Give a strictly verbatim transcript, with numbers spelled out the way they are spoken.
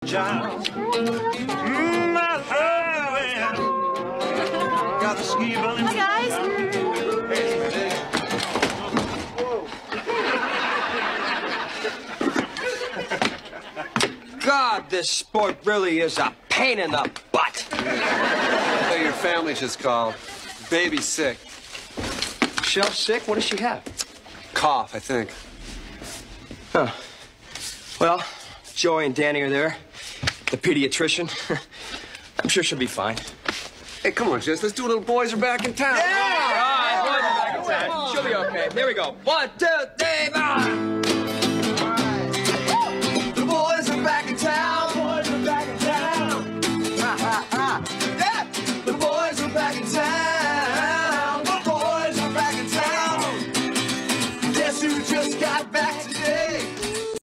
child. Mm, my darling. Got the ski bunny. Hi, guys. God, this sport really is a pain in the butt. Hey, your family just called. Baby's sick. Michelle's sick? What does she have? Cough, I think. Huh. Well, Joey and Danny are there. The pediatrician. I'm sure she'll be fine. Hey, come on, Jess. Let's do a little boys are back in town. Yeah! All right, boys are back in town. She'll be okay. There we go. One, two, three, four.